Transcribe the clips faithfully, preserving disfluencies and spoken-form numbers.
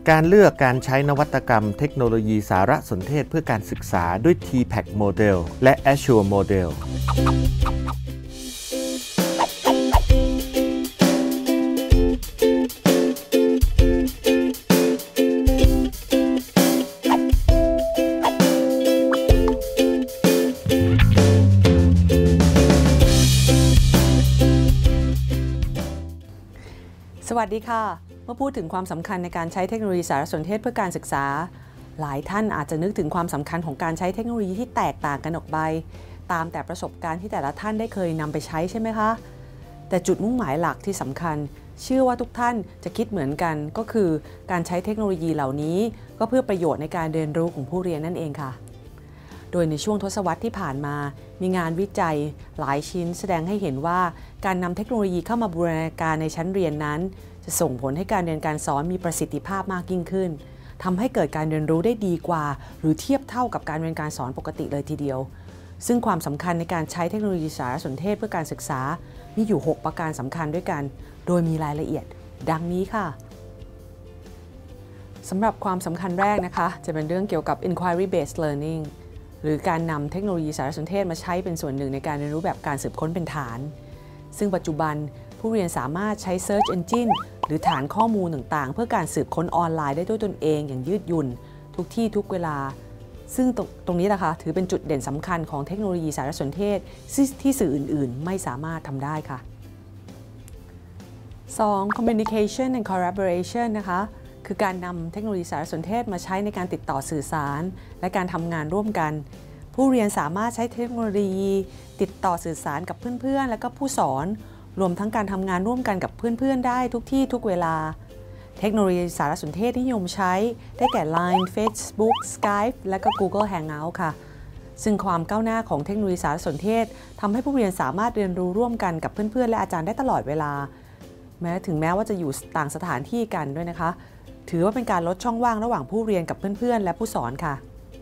การเลือกการใช้นวัตกรรมเทคโนโลยีสารสนเทศเพื่อการศึกษาด้วย ที แพค Model และ Azure Model สวัสดีค่ะเมื่อพูดถึงความสำคัญในการใช้เทคโนโลยีสารสนเทศเพื่อการศึกษาหลายท่านอาจจะนึกถึงความสำคัญของการใช้เทคโนโลยีที่แตกต่างกันออกไปตามแต่ประสบการณ์ที่แต่ละท่านได้เคยนำไปใช้ใช่ไหมคะแต่จุดมุ่งหมายหลักที่สำคัญเชื่อว่าทุกท่านจะคิดเหมือนกันก็คือการใช้เทคโนโลยีเหล่านี้ก็เพื่อประโยชน์ในการเรียนรู้ของผู้เรียนนั่นเองค่ะโดยในช่วงทศวรรษที่ผ่านมามีงานวิจัยหลายชิ้นแสดงให้เห็นว่าการนำเทคโนโลยีเข้ามาบูรณาการในชั้นเรียนนั้นจะส่งผลให้การเรียนการสอนมีประสิทธิภาพมากยิ่งขึ้นทำให้เกิดการเรียนรู้ได้ดีกว่าหรือเทียบเท่ากับการเรียนการสอนปกติเลยทีเดียวซึ่งความสำคัญในการใช้เทคโนโลยีสารสนเทศเพื่อการศึกษามีอยู่หกประการสำคัญด้วยกันโดยมีรายละเอียดดังนี้ค่ะสำหรับความสำคัญแรกนะคะจะเป็นเรื่องเกี่ยวกับ inquiry based learning หรือการนำเทคโนโลยีสารสนเทศมาใช้เป็นส่วนหนึ่งในการเรียนรู้แบบการสืบค้นเป็นฐานซึ่งปัจจุบันผู้เรียนสามารถใช้ Search Engine หรือฐานข้อมูลต่างๆเพื่อการสืบค้นออนไลน์ได้ด้วยตนเองอย่างยืดหยุ่นทุกที่ทุกเวลาซึ่งตรงตรงนี้นะคะถือเป็นจุดเด่นสำคัญของเทคโนโลยีสารสนเทศที่สื่ออื่นๆไม่สามารถทำได้ค่ะ สอง Communication and Collaboration นะคะคือการนำเทคโนโลยีสารสนเทศมาใช้ในการติดต่อสื่อสารและการทำงานร่วมกันผู้เรียนสามารถใช้เทคโนโลยีติดต่อสื่อสารกับเพื่อนๆและก็ผู้สอนรวมทั้งการทำงานร่วมกันกับเพื่อนๆได้ทุกที่ทุกเวลาเทคโนโลยีสารสนเทศที่นิยมใช้ได้แก่ ไลน์ Facebook Skype และก็ Google Hangout ค่ะซึ่งความก้าวหน้าของเทคโนโลยีสารสนเทศทำให้ผู้เรียนสามารถเรียนรู้ร่วมกันกับเพื่อนๆและอาจารย์ได้ตลอดเวลาแม้ถึงแม้ว่าจะอยู่ต่างสถานที่กันด้วยนะคะถือว่าเป็นการลดช่องว่างระหว่างผู้เรียนกับเพื่อนๆและผู้สอนค่ะ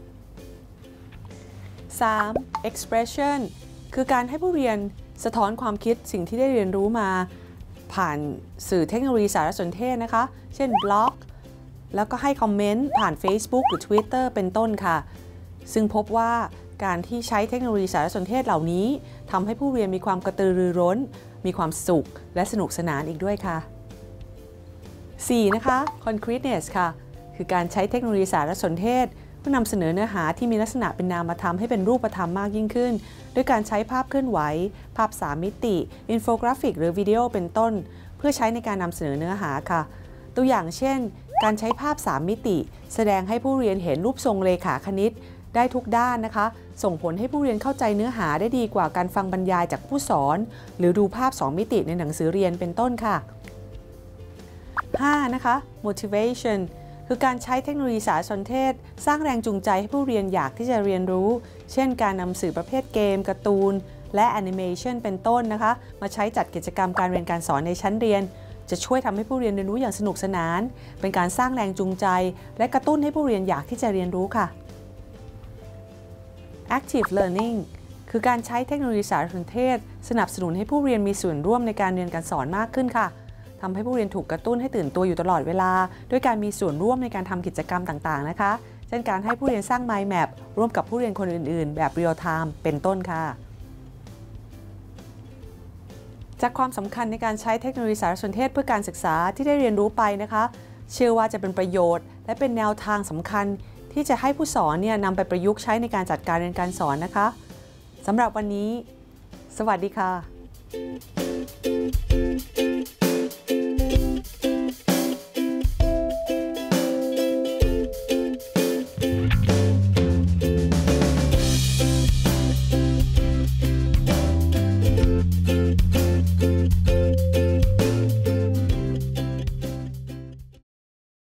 สาม Expression คือการให้ผู้เรียนสะท้อนความคิดสิ่งที่ได้เรียนรู้มาผ่านสื่อเทคโนโลยีสารสนเทศนะคะเช่นบล็อกแล้วก็ให้คอมเมนต์ผ่าน Facebook หรือ Twitter เป็นต้นค่ะซึ่งพบว่าการที่ใช้เทคโนโลยีสารสนเทศเหล่านี้ทำให้ผู้เรียนมีความกระตือรือร้นมีความสุขและสนุกสนานอีกด้วยค่ะ สี่ นะคะ Concreteness ค่ะคือการใช้เทคโนโลยีสารสนเทศเพื่อนำเสนอเนื้อหาที่มีลักษณะเป็นนามธรรมให้เป็นรูปธรรมมากยิ่งขึ้นด้วยการใช้ภาพเคลื่อนไหวภาพสามมิติอินโฟกราฟิกหรือวิดีโอเป็นต้นเพื่อใช้ในการนำเสนอเนื้อหาค่ะตัวอย่างเช่นการใช้ภาพสามมิติแสดงให้ผู้เรียนเห็นรูปทรงเรขาคณิตได้ทุกด้านนะคะส่งผลให้ผู้เรียนเข้าใจเนื้อหาได้ดีกว่าการฟังบรรยายจากผู้สอนหรือดูภาพสองมิติในหนังสือเรียนเป็นต้นค่ะ ห้า นะคะ motivation คือการใช้เทคโนโลยีสารสนเทศสร้างแรงจูงใจให้ผู้เรียนอยากที่จะเรียนรู้เช่นการนำสื่อประเภทเกมการ์ตูนและแอนิเมชันเป็นต้นนะคะมาใช้จัดกิจกรรมการเรียนการสอนในชั้นเรียนจะช่วยทำให้ผู้เรียนเรียนรู้อย่างสนุกสนานเป็นการสร้างแรงจูงใจและกระตุ้นให้ผู้เรียนอยากที่จะเรียนรู้ค่ะ active learning คือการใช้เทคโนโลยีสารสนเทศสนับสนุนให้ผู้เรียนมีส่วนร่วมในการเรียนการสอนมากขึ้นค่ะทำให้ผู้เรียนถูกกระตุ้นให้ตื่นตัวอยู่ตลอดเวลาด้วยการมีส่วนร่วมในการทำกิจกรรมต่างๆนะคะเช่นการให้ผู้เรียนสร้าง Mind Map ร่วมกับผู้เรียนคนอื่นๆแบบ Real Time เป็นต้นค่ะจากความสำคัญในการใช้เทคโนโลยีสารสนเทศเพื่อการศึกษาที่ได้เรียนรู้ไปนะคะเชื่อว่าจะเป็นประโยชน์และเป็นแนวทางสำคัญที่จะให้ผู้สอนเนี่ยนำไปประยุกต์ใช้ในการจัดการเรียนการสอนนะคะสำหรับวันนี้สวัสดีค่ะ